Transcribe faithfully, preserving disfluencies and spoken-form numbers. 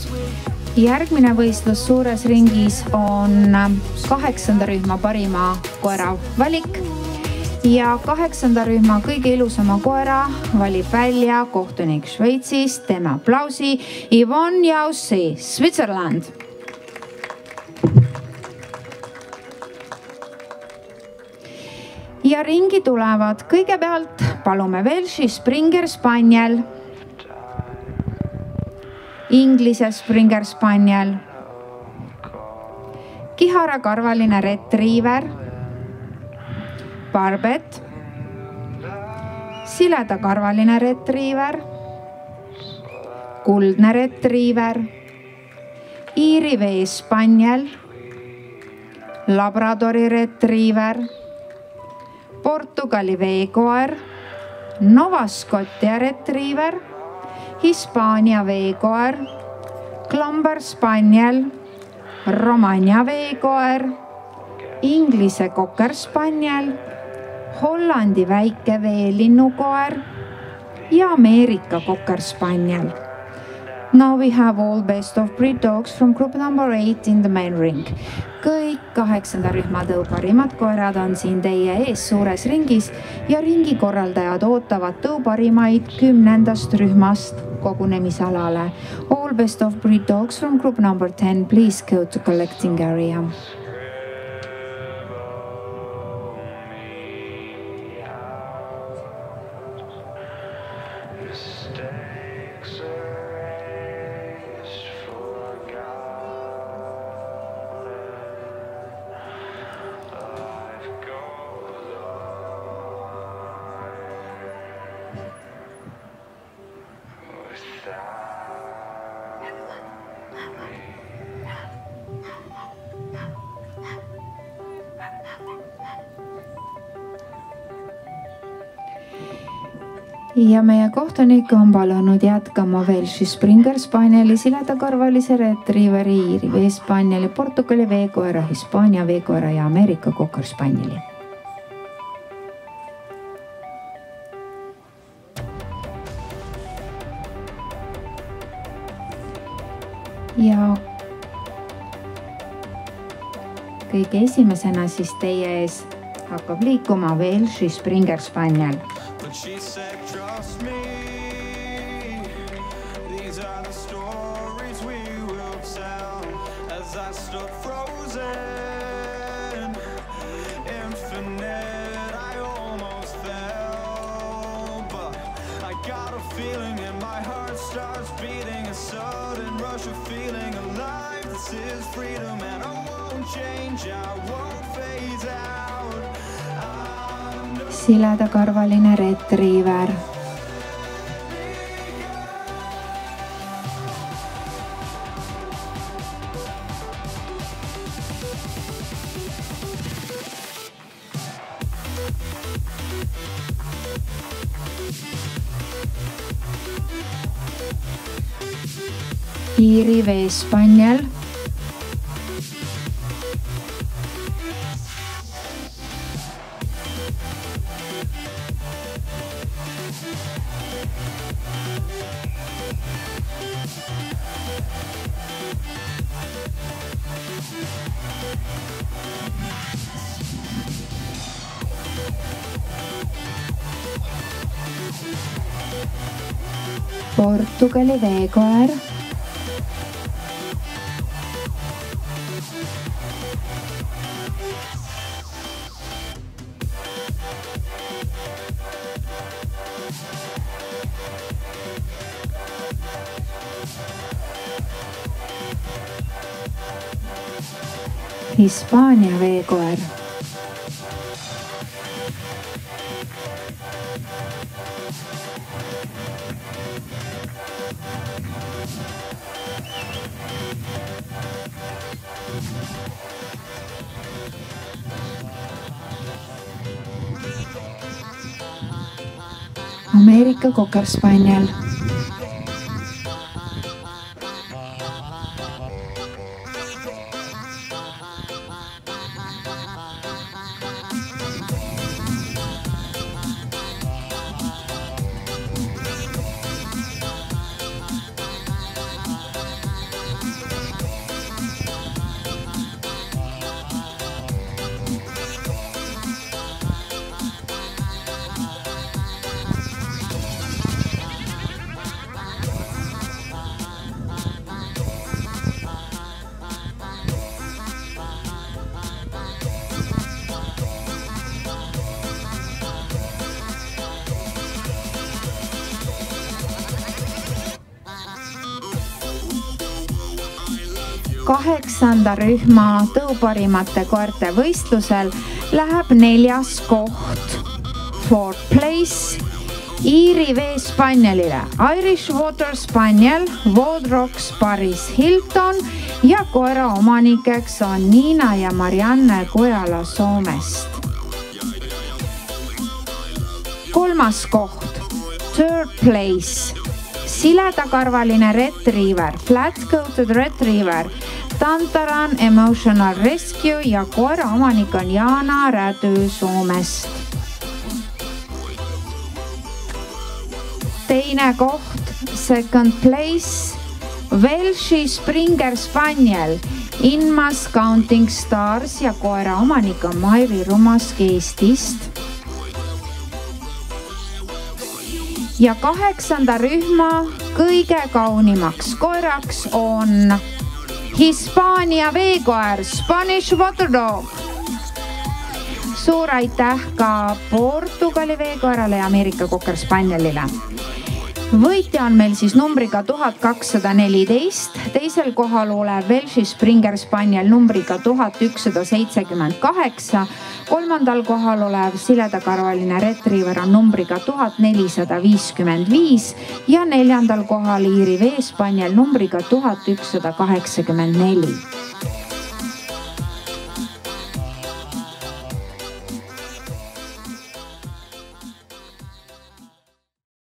Järgmine võistlus suures ringis on kaheksanda rühma parima koera valik ja kaheksanda rühma kõige ilusama koera valib välja kohtunik Šveitsist. Teeme aplausi Yvonne Jaussi, Switzerland. Ja ringi tulevad kõigepealt palume Welshi Springer Spaniel, Inglise Springer Spaniel, kiharakarvaline retriever, Barbet, siledakarvaline retriever, kuldne retriever, Iiri vee spaniel, Labradori retriever, Portugali veekoer, Nova Scotia retriever, Hispaania veekoer, Clumber spaniel, Romagna veekoer, Inglise Cocker spaniel, Hollandi väike veelinnukoer ja Ameerika Cocker spaniel. Now we have all best of breed dogs from group number eight in the main ring. Kõik kaheksanda rühma tõu parimad koerad on siin teie ees suures ringis ja ringi korraldajad ootavad tõu parimaid kümnendast rühmast kogunemisalale. All best of breed dogs from group number ten, please go to collecting area. Ja meie kohtunik on palunud jätkama Welshi Springer Spanieli, siledakarvalise retrieveri, Iiri vee spanieli, Portugali veekoera, Hispaania veekoera ja Ameerika Cocker spanieli. Ja kõige esimesena siis teie ees hakkab liikuma Welshi Springer Spaniel. She said, trust me, these are the stories we will tell. As I stood frozen, infinite, I almost fell. But I got a feeling and my heart starts beating, a sudden rush of feeling alive. This is freedom and I won't change, I won't phase out. Siledakarvaline retriever, Iiri vee spaniel, Portugali veekoer, Hispaania veekoer, Ameerika Cocker spaniel, kaheksanda rühma tõuparimate koerte võistlusel läheb neljas koht fourth place Iiri veespanjalile Irish Water Spaniel Vodrox Paris Hilton ja koera omanikeks on Niina ja Marianne Kojala Soomest. Kolmas koht, third place, siledakarvaline retriever, flat-coated retriever, Tantaran Emotional Rescue ja koera omanik on Jaana Rädü Soomest. Teine koht, second place, Welshi Springer Spaniel, Inmas Counting Stars ja koera omanik on Mairi Rumask Eestist. Ja kaheksanda rühma kõige kaunimaks koeraks on Hispaania veekoer Spanish Water Dog. Suur aitäh ka Portugali veekoerale ja Ameerika Cocker Spanielile. Võitja on meil siis numbriga tuhat kakssada neliteist, teisel kohal olev Welshi Springer Spaniel numbriga tuhat ükssada seitsekümmend kaheksa, kolmandal kohal olev siledakarvaline retriever on numbriga tuhat nelisada viiskümmend viis ja neljandal kohal Iiri veespaniel numbriga tuhat ükssada kaheksakümmend neli.